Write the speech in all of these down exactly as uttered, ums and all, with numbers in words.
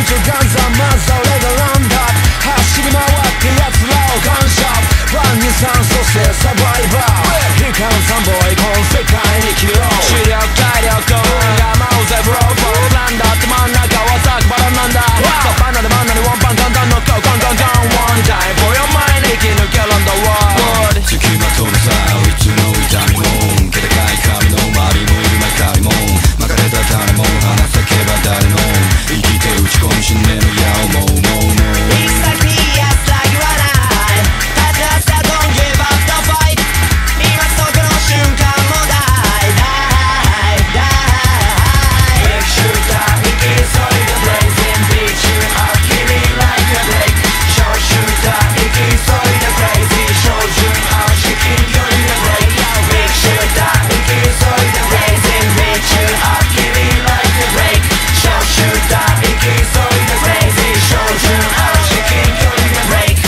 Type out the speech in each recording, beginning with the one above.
中ガンザンまずは俺がランダー走り回って奴らを感謝ワンにさんそしてサバイバー悲観三ボイこの世界に生きろ視力体力が舞うぜフローフォーなんだって真ん中はザクバラなんだサバナで真ん中にワンパンガンガンのコンコンコンコンワンタイム for your mind 生き抜けるんだワールド付きまとうさいつの痛みも気高い髪の周りも今かりも巻かれた種も話せけば誰の生きて打ち込む信念の矢をもうもうもう It's like me, yes, like you and I Touch us, don't give up the fight 今そこの瞬間も Die, die, die Make sure that we get solid blazing Beat you up, hit me like a blade Show you that we get solid crazy Show you how shaking you're in the break Make sure that we get solid blazing Beat you up, hit me like a blade Show you that we get solid crazy Show you how shaking you're in the break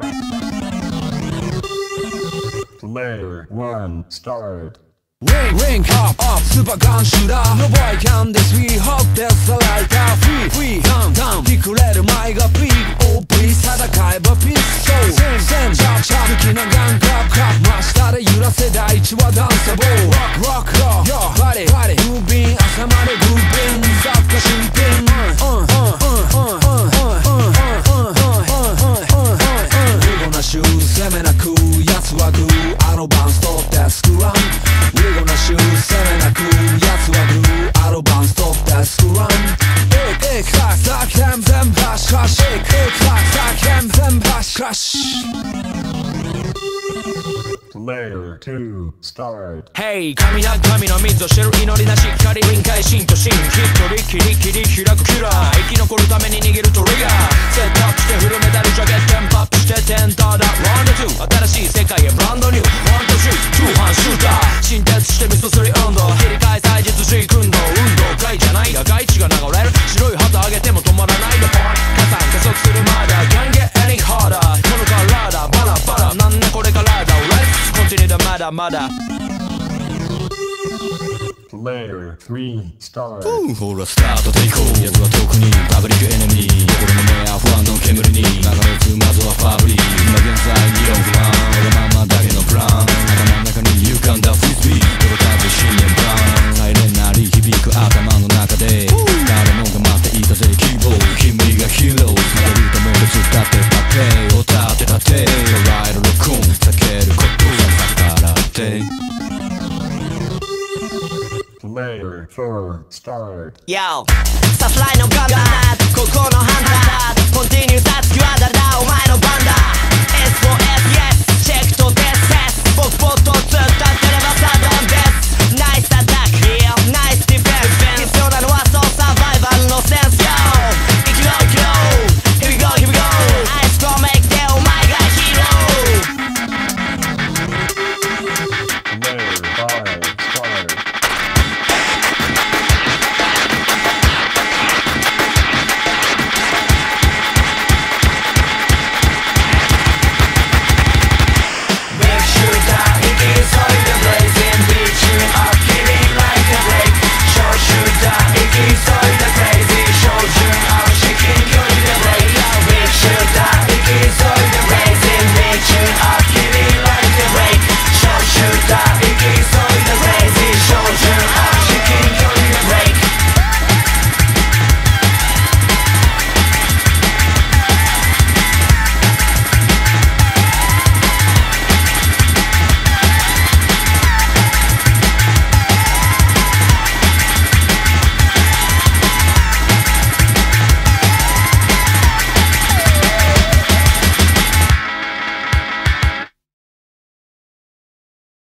Player one, start. Ring, ring, up, up, super gun shooter No boy can this, we hope that's a lighter Free, free, down, down ひくれる前がピーク Oh please 戦えばピース So, send, send, chop, chop 好きなガンクラップ、クラップ真下で揺らせ第一はダンサボー Rock, rock, rock, yo, body, body ムービン、朝までグービン雑貨新品 うん、うん、うん、うん、うん、うん、うん、うん、うん、うん、うん、うん、うん、うん、なシュー攻めなく奴はグーあのバンストってスクランWe're gonna shoot 攻めなく奴はグーアドバンストップだスクランエクエクサクサク全全部ハッシュクラッシュエクエクサクサク全全部ハッシュクラッシュ Player two, start. Hey 神な神の水を知る祈りなしっかり臨界心と心ヒットリキリキリ開くキラー生き残るために握るトリガーセットアップしてフルメタルジャケットテンポアップしてテンターだワンダツー新しい世界へブランドニューワンとスリーツーハンシューター新鉄してミストスリー運動切り替え祭日水訓動運動会じゃないが外地が流れる白い旗上げても止まらないでポイント加算加速するまだ Can't get any harder このカラーだバラバラなんだこれからだ Let's continue だまだまだ Player three, start. ほらスタートテイクオフ奴は特にパブリックエネミー心の目は不安の煙に流れ着くまずはファブリー今現在議論不安わがままだけのプラン頭の中に浮かんだフリスビー届かず信念バーンサイレンなり響く頭の中で誰もが待っていたぜ希望君がヒーロー負けるために伝ってたペイを立てたて捉える録音避けることさからって Player four, start. Yo サフライのガンダーここのハンターコンティニューさつきは誰だお前の番だ エスフォーエス yes チェックとデスセス僕ポットずっと